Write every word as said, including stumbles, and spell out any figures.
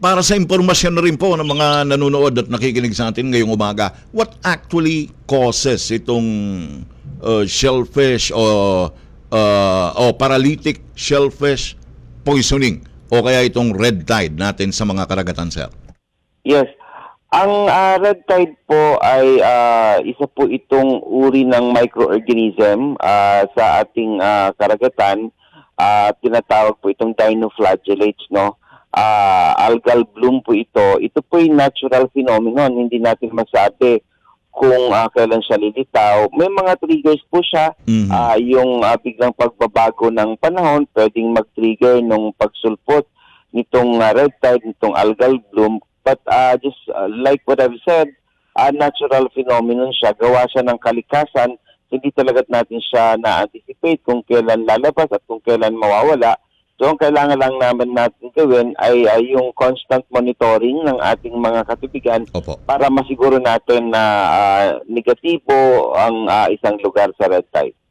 para sa impormasyon na rin po ng mga nanonood at nakikinig sa atin ngayong umaga, what actually causes itong uh, shellfish o uh, o paralytic shellfish poisoning o kaya itong red tide natin sa mga karagatan, sir? Yes. Ang uh, red tide po ay uh, isa po itong uri ng microorganism uh, sa ating uh, karagatan. Uh, tinatawag po itong dinoflagellates, no? Uh, algal bloom po ito. Ito po yung natural phenomenon. Hindi natin masabi kung uh, kailan siya lilitaw. May mga triggers po siya. Mm-hmm. Uh, yung uh, biglang pagbabago ng panahon, pwedeng mag-trigger nung pagsulpot nitong uh, red tide, nitong algal bloom. But uh, just uh, like what I've said, uh, natural phenomenon siya. Gawa siya ng kalikasan. Hindi talaga natin siya na-anticipate kung kailan lalabas at kung kailan mawawala. So ang kailangan lang naman natin gawin ay, ay yung constant monitoring ng ating mga katibigan. Opo. Para masiguro natin na uh, negatibo ang uh, isang lugar sa red tide.